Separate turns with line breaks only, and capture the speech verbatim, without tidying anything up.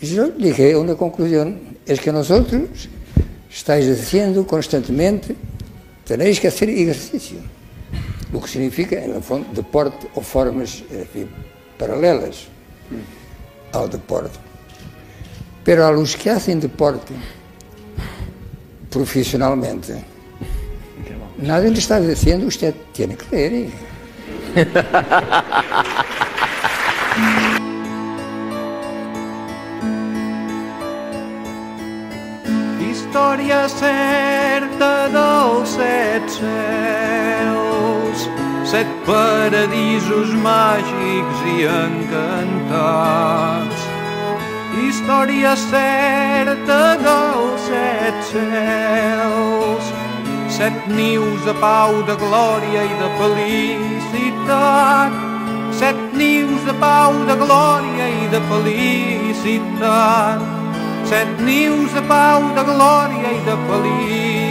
yo llegué a una conclusión, es que nosotros estáis diciendo constantemente, tenéis que hacer ejercicio, lo que significa, en el fondo, deporte o formas enfim, paralelas ao deporte. Pero a los que hacen deporte profesionalmente, nadie le está diciendo, usted tiene que leer. ¿eh?
Història certa dels set cels, set paradisos màgics i encantats. Història certa dels set cels, set nius de pau, de glòria i de felicitat. Set nius de pau, de glòria i de felicitat. Set nius de pau, de glòria i de felicitat.